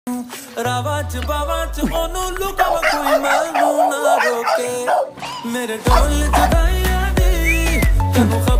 रावाच बावाच ओनू लुकावा कोई मैनू ना रोके मेरे ढोल जुदाइयां दी तेनू